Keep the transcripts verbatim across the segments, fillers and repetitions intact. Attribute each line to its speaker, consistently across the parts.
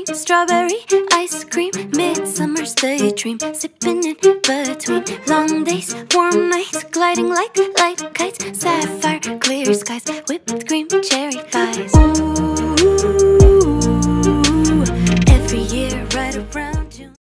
Speaker 1: strawberry ice cream, midsummer's daydream, sipping in between long days, warm nights, gliding like light kites, sapphire clear skies, whipped cream cherry pies. Ooh, every year right around June.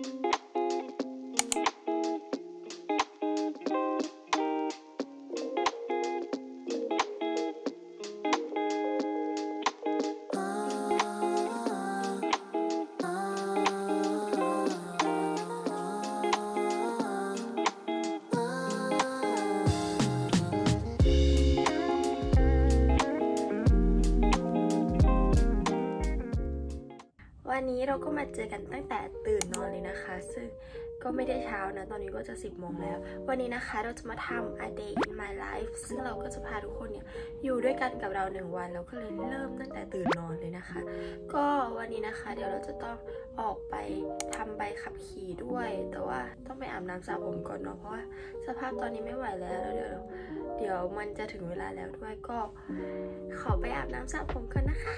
Speaker 1: วันนี้เราก็มาเจอกันตั้งแต่ตื่นนอนเลยนะคะซึ่งก็ไม่ได้เช้านะตอนนี้ก็จะสิบโมงแล้ววันนี้นะคะเราจะมาทำ a day in my life ซึ่งเราก็จะพาทุกคนเนี่ยอยู่ด้วยกันกับเราหนึ่งวันเราก็เลยเริ่มตั้งแต่ตื่นนอนเลยนะคะก็วันนี้นะคะเดี๋ยวเราจะต้องออกไปทำใบขับขี่ด้วยแต่ว่าต้องไปอาบน้ำสระผมก่อนเนาะเพราะว่าสภาพตอนนี้ไม่ไหวแล้วแล้วเดี๋ยวเดี๋ยวมันจะถึงเวลาแล้วด้วยก็ขอไปอาบน้ำสระผมก่อนนะคะ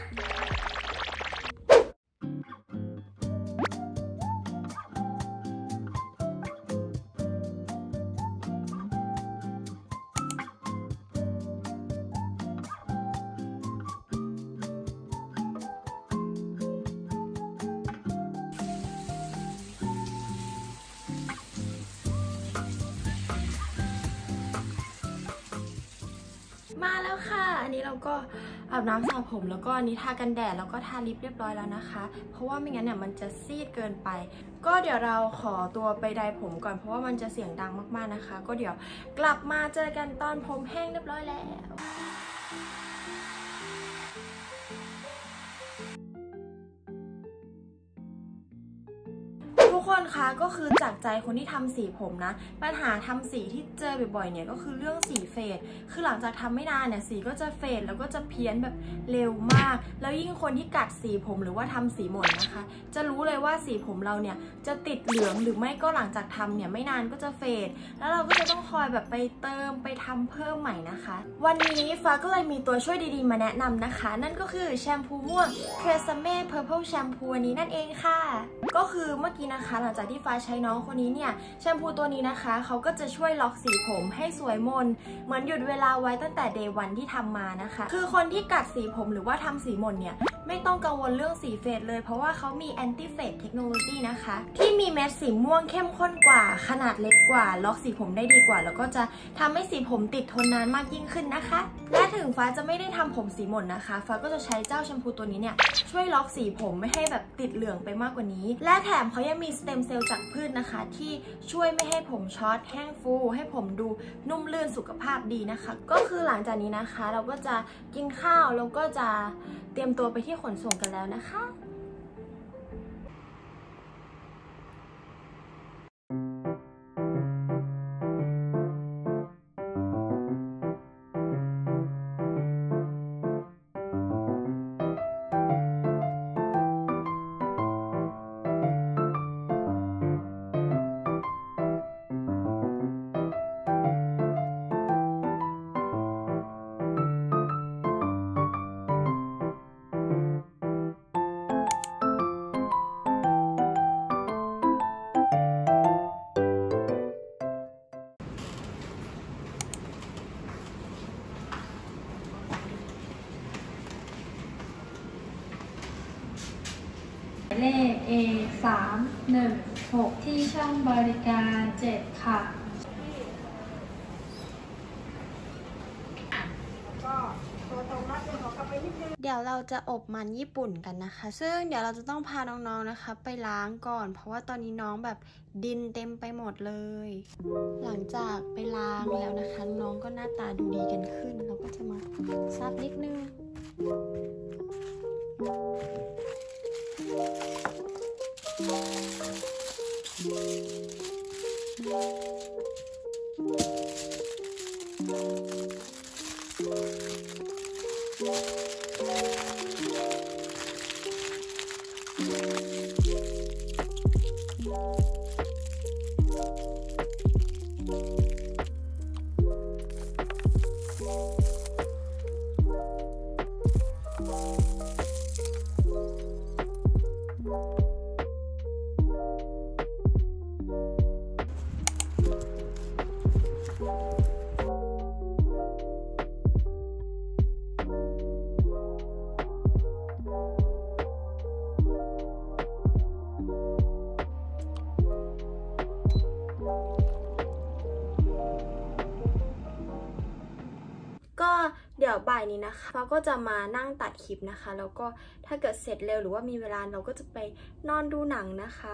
Speaker 1: มาแล้วค่ะอันนี้เราก็อาบน้ำสระผมแล้วก็อันนี้ทากันแดดแล้วก็ทาลิปเรียบร้อยแล้วนะคะเพราะว่าไม่งั้นเนี่ยมันจะซีดเกินไปก็เดี๋ยวเราขอตัวไปไดร์ผมก่อนเพราะว่ามันจะเสียงดังมากๆนะคะก็เดี๋ยวกลับมาเจอกันตอนผมแห้งเรียบร้อยแล้วทุกคนคะก็คือจากใจคนที่ทำสีผมนะปัญหาทำสีที่เจอบ่อยๆเนี่ยก็คือเรื่องสีเฟดคือหลังจากทำไม่นานเนี่ยสีก็จะเฟดแล้วก็จะเพี้ยนแบบเร็วมากแล้วยิ่งคนที่กัดสีผมหรือว่าทำสีหม่นนะคะจะรู้เลยว่าสีผมเราเนี่ยจะติดเหลืองหรือไม่ก็หลังจากทำเนี่ยไม่นานก็จะเฟดแล้วเราก็จะต้องคอยแบบไปเติมไปทำเพิ่มใหม่นะคะวันนี้ฟ้าก็เลยมีตัวช่วยดีๆมาแนะนำนะคะนั่นก็คือแชมพูม่วง Tresemme Purple Shampoo อันนี้นั่นเองค่ะก็คือเมื่อกี้นะคะหลังจากที่ฟ้าใช้น้องคนนี้เนี่ยแชมพูตัวนี้นะคะเขาก็จะช่วยล็อกสีผมให้สวยมนเหมือนหยุดเวลาไว้ตั้งแต่เดย์วันที่ทำมานะคะคือคนที่กัดสีผมหรือว่าทำสีมนเนี่ยไม่ต้องกังวลเรื่องสีเฟดเลยเพราะว่าเขามีแอนตี้เฟดเทคโนโลยีนะคะที่มีเม็ดสีม่วงเข้มข้นกว่าขนาดเล็กกว่าล็อกสีผมได้ดีกว่าแล้วก็จะทำให้สีผมติดทนนานมากยิ่งขึ้นนะคะและถึงฟ้าจะไม่ได้ทำผมสีหม่นนะคะฟ้าก็จะใช้เจ้าแชมพูตัวนี้เนี่ยช่วยล็อกสีผมไม่ให้แบบติดเหลืองไปมากกว่านี้และแถมเขายังมีสเต็มเซลล์จากพืชนะคะที่ช่วยไม่ให้ผมช็อตแห้งฟูให้ผมดูนุ่มลื่นสุขภาพดีนะคะก็คือหลังจากนี้นะคะเราก็จะกินข้าวแล้วก็จะเตรียมตัวไปที่ขนส่งกันแล้วนะคะ
Speaker 2: เลข เอ สาม หนึ่ง หก ที่ช่องบริการเจ็ดค่ะ
Speaker 1: เดี๋ยวเราจะอบมันญี่ปุ่นกันนะคะซึ่งเดี๋ยวเราจะต้องพาน้องๆนะคะไปล้างก่อนเพราะว่าตอนนี้น้องแบบดินเต็มไปหมดเลยหลังจากไปล้างแล้วนะคะน้องก็หน้าตาดูดีกันขึ้นเราก็จะมาซับนิดนึงดี๋ยวบ่ายนี้นะคะเราก็จะมานั่งตัดคลิปนะคะแล้วก็ถ้าเกิดเสร็จเร็วหรือว่ามีเวลาเราก็จะไปนอนดูหนังนะคะ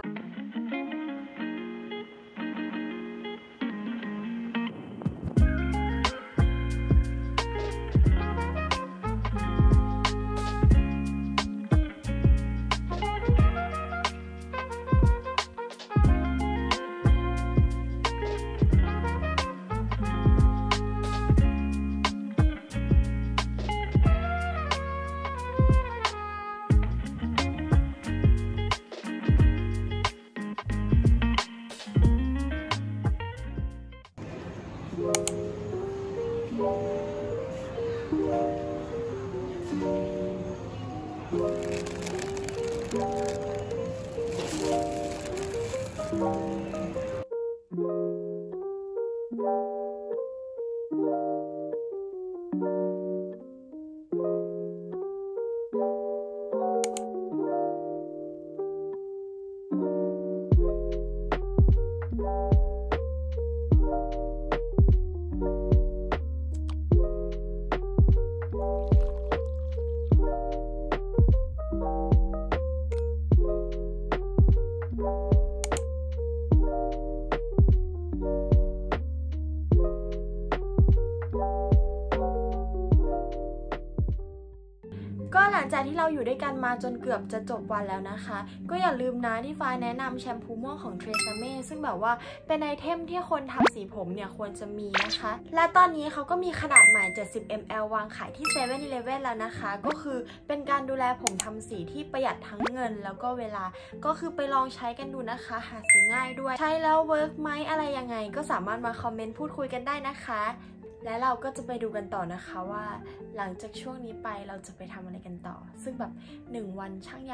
Speaker 1: ก็หลังจากที่เราอยู่ด้วยกันมาจนเกือบจะจบวันแล้วนะคะก็อย่าลืมนะที่ฟ้าแนะนำแชมพูม่วงของ Tresemme ซึ่งแบบว่าเป็นไอเทมที่คนทำสีผมเนี่ยควรจะมีนะคะและตอนนี้เขาก็มีขนาดใหม่เจ็ดสิบมิลลิลิตร วางขายที่ เซเว่น อีเลฟเว่น แล้วนะคะก็คือเป็นการดูแลผมทำสีที่ประหยัดทั้งเงินแล้วก็เวลาก็คือไปลองใช้กันดูนะคะหาซื้อง่ายด้วยใช้แล้วเวิร์กไหมอะไรยังไงก็สามารถมาคอมเมนต์พูดคุยกันได้นะคะและเราก็จะไปดูกันต่อนะคะว่าหลังจากช่วงนี้ไปเราจะไปทำอะไรกันต่อซึ่งแบบหนึ่งวันช่างยา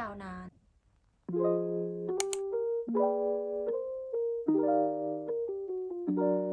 Speaker 1: วนาน